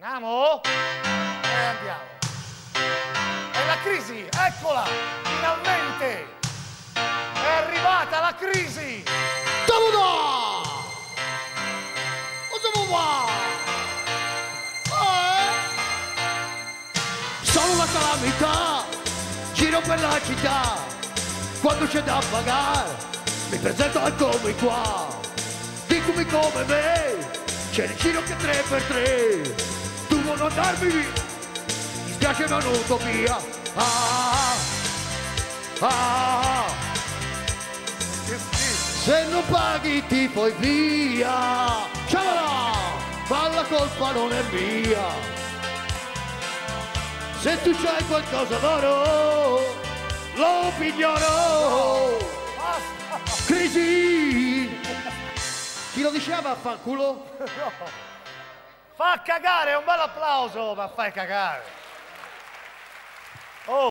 Andiamo? Andiamo. È la crisi, eccola! Finalmente! È arrivata la crisi! Sono una calamità, giro per la città, quando c'è da pagare mi presento al come qua. Dicomi come me, c'è il giro che 3x3, tu vuoi non darmi via, mi spiace ma è un'utopia. Se non paghi ti puoi via, ciao, ma la colpa non è mia. Se tu c'hai qualcosa d'oro, lo piglierò. Crisi! Chi lo diceva fanculo? No. Fa cagare, è un bel applauso, ma fai cagare.